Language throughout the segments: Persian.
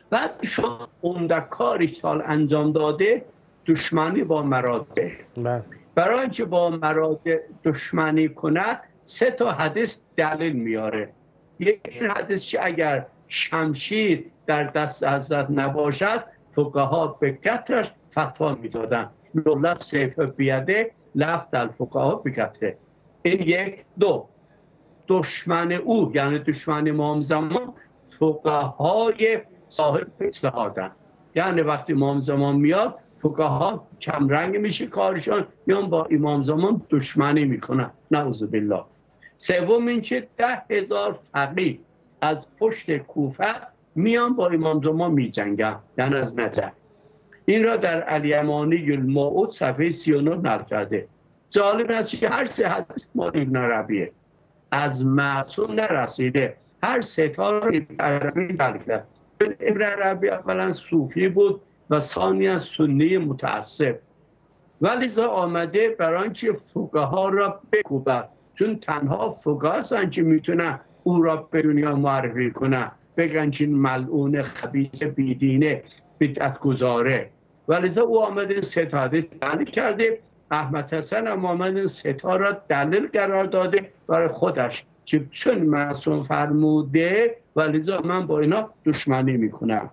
بعد شما عمده کاری سال انجام داده دشمنی با مراتع. برای اینکه با مراتع دشمنی کند 3 تا حدیث دلیل میاره. یک این حدیث که اگر شمشیر در دست حضرت نباشد فقها به کترش فتوا میدادن. لولا سیف بیده لفت الفقها بکتره. این 1. 2 دشمن او یعنی دشمن امام زمان فقهای صاحب اصلاحاتن. یعنی وقتی امام زمان میاد فقها کمرنگ میشه کارشان، میان با امام زمان دشمنی میکنن. نعوذ بالله. 3 این که 10,000 فقیه از پشت کوفه میان با امام زمان میجنگن، یعنی از نجف. این را در الیمانی الموعود صفحه 39 نقل کرده. جالب است که هر 3 حدیث مال ابن عربیه، از معصوم نرسیده. هر 3 تا را ابن عربی نقل کرد. ابن عربی اولا صوفی بود و ثانیا سنی متعصب، ولی آمده برای اینکه فقها را بکوبد، چون تنها فقها هستند که میتونن او را به دنیا معرفی کنن، بگن که ملعون خبیث بیدینه بدعت گذاره. ولی او آمده 3 تا حدیث دلیل کرده. احمد حسن هم آمده 3 تا را دلیل قرار داده برای خودش که چون معصوم فرموده ولی من با اینا دشمنی میکنم.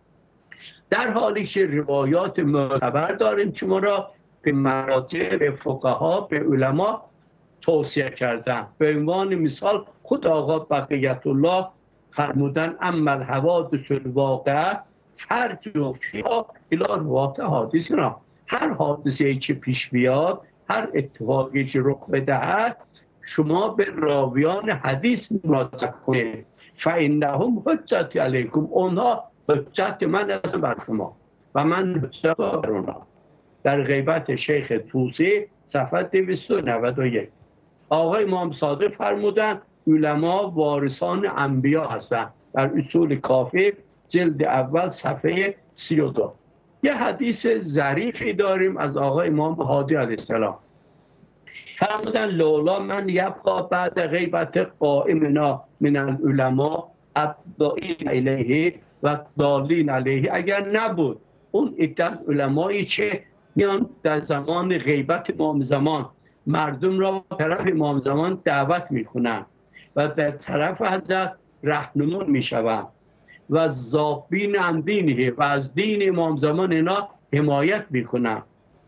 در حالی که روایات معتبر داریم که ما را به مراجع، به فقها، به علما توصیه کردن. به عنوان مثال خود آقا بقیت الله فرمودن اما الحوادث الواقعه فرجوا فیها الی روات حادثنا. هر حادثه‌ای که پیش بیاد، هر اتفاقی که رخ بدهد، شما به راویان حدیث مراجعه کنید. فانهم حجت علیکم، اونها حجت من هستند بر شما و من حجت بر اونها. در غیبت شیخ طوسی صفحه 291. آقای امام صادق فرمودن علما وارثان انبیا هستند، در اصول کافی جلد اول صفحه 32. یه حدیث ظریفی داریم از آقای امام هادی علیه السلام. فرمودن لولا من یبقى بعد غیبت قائمنا من العلماء الداعین الیه و ضالین علیه، اگر نبود اون عده علمایی که میان در زمان غیبت امام زمان مردم را طرف امام زمان دعوت میکنن و در طرف حضرت راهنمون میشوند و ذابین عن دینه و از دین امام زمان اینا حمایت میکنن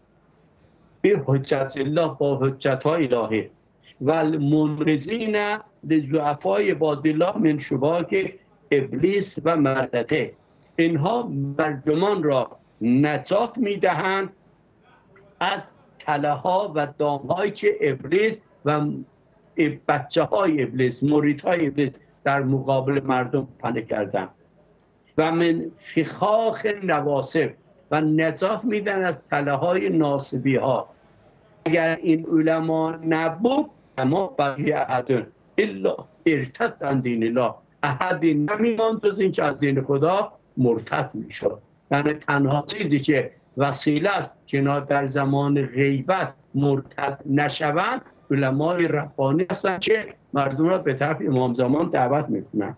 به حجت الله، با حجت های الهی و المنقذین لضعفای عباد الله من شبهات ابلیس و مردته. اینها مردمان را نجات میدهند از تله ها و دام هایی که ابلیس و بچه های ابلیس، مرید های ابلیس در مقابل مردم پنه کردن و من فخاخ نواسب و نجات میدن از تله های ناصبی ها. اگر این علما نبود اما بقیه احد الا ارتد عن دین الله، احدی نمیماند جز این که از دین خدا مرتد میشد. یعنی تنها چیزی که وسیله است که اینا در زمان غیبت مرتد نشوند علمای ربانی هستند که مردم را به طرف امام زمان دعوت میکنند.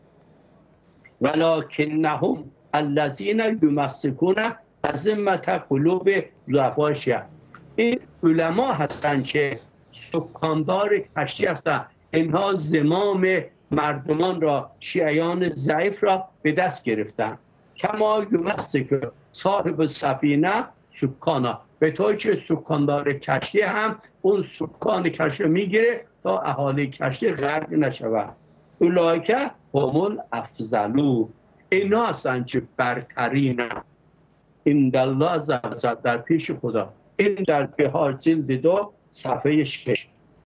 ولکنهم الذین یمسکون عظمت قلوب ضعفای شیعه. این علما هستند که سکاندار کشتی هستند. اینها زمام مردمان را، شیعیان ضعیف را به دست گرفتند. کما یمسک صاحب السفینه سکانا، به طوری که سکاندار کشتی هم اون سکان کشتی میگیره تا اهالی کشتی غرق نشود. اولئک هم الافضلون، اینا هستند که برترین عند الله عز و جل، در پیش خدا. این در بهار جلد 2 صفحه 6.